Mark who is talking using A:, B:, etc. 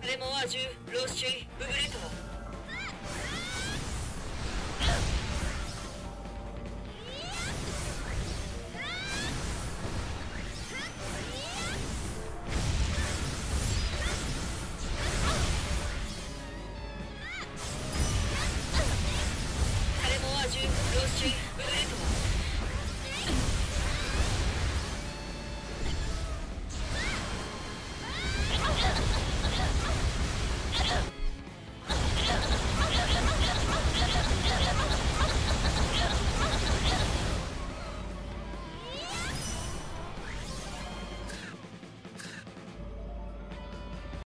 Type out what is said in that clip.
A: レモンアジュローシュイブグレトワ。カレモンアジュローシュイブグレトワ。